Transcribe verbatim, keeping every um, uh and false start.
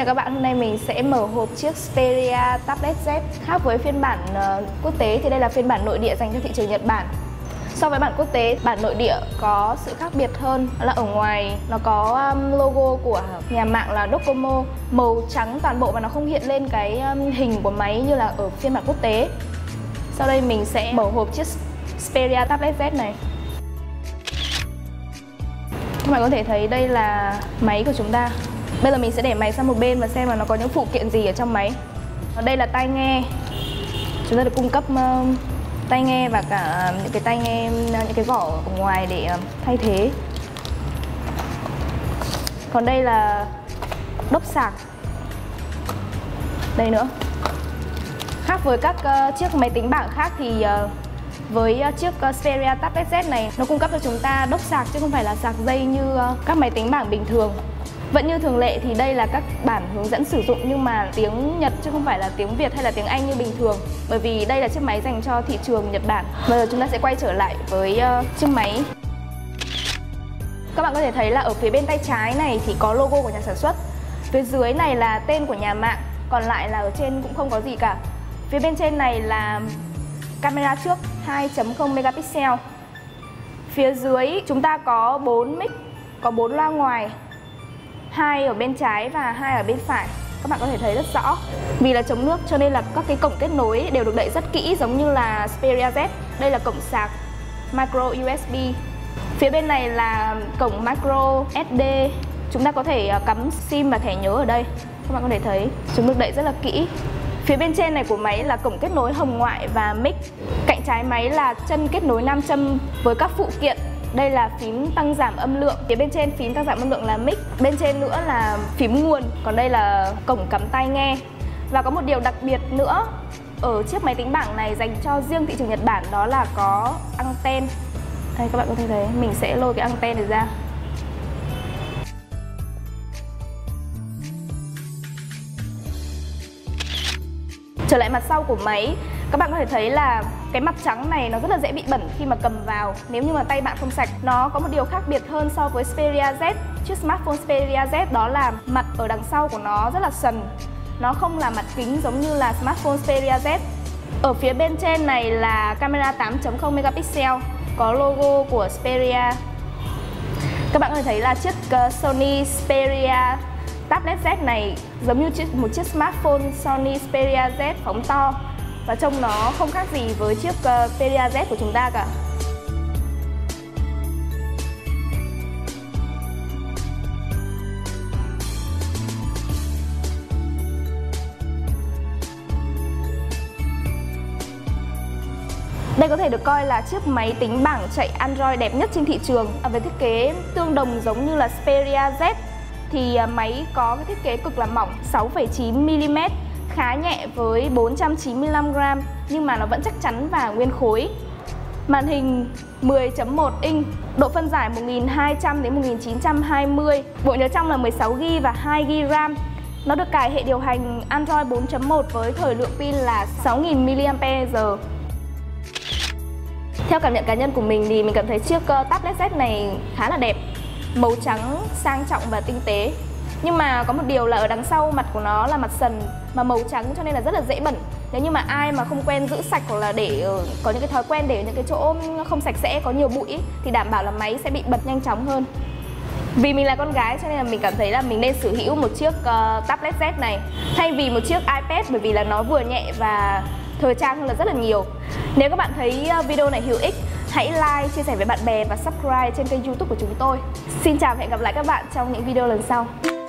Xin chào các bạn, hôm nay mình sẽ mở hộp chiếc Xperia Tablet Z. Khác với phiên bản uh, quốc tế thì đây là phiên bản nội địa dành cho thị trường Nhật Bản. So với bản quốc tế, bản nội địa có sự khác biệt hơn, đó là ở ngoài nó có um, logo của nhà mạng là Docomo màu trắng toàn bộ và nó không hiện lên cái um, hình của máy như là ở phiên bản quốc tế. Sau đây mình sẽ mở hộp chiếc Xperia Tablet Z này. Các bạn có thể thấy đây là máy của chúng ta. Bây giờ mình sẽ để máy sang một bên và xem là nó có những phụ kiện gì ở trong máy. Ở đây là tai nghe. Chúng ta được cung cấp uh, tai nghe và cả những cái tai nghe, những cái vỏ ở ngoài để uh, thay thế. Còn đây là đốc sạc. Đây nữa. Khác với các uh, chiếc máy tính bảng khác thì uh, với uh, chiếc uh, Xperia Tablet Z này nó cung cấp cho chúng ta đốc sạc chứ không phải là sạc dây như uh, các máy tính bảng bình thường. Vẫn như thường lệ thì đây là các bản hướng dẫn sử dụng nhưng mà tiếng Nhật chứ không phải là tiếng Việt hay là tiếng Anh như bình thường. Bởi vì đây là chiếc máy dành cho thị trường Nhật Bản. Bây giờ chúng ta sẽ quay trở lại với uh, chiếc máy. Các bạn có thể thấy là ở phía bên tay trái này thì có logo của nhà sản xuất. Phía dưới này là tên của nhà mạng, còn lại là ở trên cũng không có gì cả. Phía bên trên này là camera trước hai chấm không megapixel. Phía dưới chúng ta có bốn mic, có bốn loa ngoài, hai ở bên trái và hai ở bên phải. Các bạn có thể thấy rất rõ. Vì là chống nước cho nên là các cái cổng kết nối đều được đậy rất kỹ giống như là Xperia Z. Đây là cổng sạc micro u ét bê. Phía bên này là cổng micro ét đê. Chúng ta có thể cắm sim và thẻ nhớ ở đây. Các bạn có thể thấy chúng được đậy rất là kỹ. Phía bên trên này của máy là cổng kết nối hồng ngoại và mic. Cạnh trái máy là chân kết nối nam châm với các phụ kiện. Đây là phím tăng giảm âm lượng. Phía bên trên phím tăng giảm âm lượng là mic. Bên trên nữa là phím nguồn. Còn đây là cổng cắm tai nghe. Và có một điều đặc biệt nữa ở chiếc máy tính bảng này dành cho riêng thị trường Nhật Bản, đó là có anten. Đây các bạn có thể thấy, mình sẽ lôi cái anten này ra. Trở lại mặt sau của máy, các bạn có thể thấy là cái mặt trắng này nó rất là dễ bị bẩn khi mà cầm vào nếu như mà tay bạn không sạch. Nó có một điều khác biệt hơn so với Xperia Z, chiếc smartphone Xperia Z, đó là mặt ở đằng sau của nó rất là sần. Nó không là mặt kính giống như là smartphone Xperia Z. Ở phía bên trên này là camera tám chấm không megapixel, có logo của Xperia. Các bạn có thể thấy là chiếc Sony Xperia Tablet Z này giống như một chiếc smartphone Sony Xperia Z phóng to và trông nó không khác gì với chiếc Xperia Z của chúng ta cả. Đây có thể được coi là chiếc máy tính bảng chạy Android đẹp nhất trên thị trường. Với thiết kế tương đồng giống như là Xperia Z thì máy có cái thiết kế cực là mỏng, sáu phẩy chín mi li mét, khá nhẹ với bốn trăm chín mươi lăm gam nhưng mà nó vẫn chắc chắn và nguyên khối. Màn hình mười chấm một inch, độ phân giải một nghìn hai trăm đến một nghìn chín trăm hai mươi, bộ nhớ trong là mười sáu gi ga bai và hai gi ga bai RAM. Nó được cài hệ điều hành Android bốn chấm một với thời lượng pin là sáu nghìn mi li am pe giờ. Theo cảm nhận cá nhân của mình thì mình cảm thấy chiếc Tablet Z này khá là đẹp, màu trắng sang trọng và tinh tế. Nhưng mà có một điều là ở đằng sau mặt của nó là mặt sần mà màu trắng cho nên là rất là dễ bẩn. Nếu như mà ai mà không quen giữ sạch hoặc là để có những cái thói quen để ở những cái chỗ không sạch sẽ, có nhiều bụi ý, thì đảm bảo là máy sẽ bị bật nhanh chóng hơn. Vì mình là con gái cho nên là mình cảm thấy là mình nên sở hữu một chiếc uh, Tablet Z này thay vì một chiếc iPad, bởi vì là nó vừa nhẹ và thời trang hơn là rất là nhiều. Nếu các bạn thấy video này hữu ích, hãy like, chia sẻ với bạn bè và subscribe trên kênh YouTube của chúng tôi. Xin chào và hẹn gặp lại các bạn trong những video lần sau.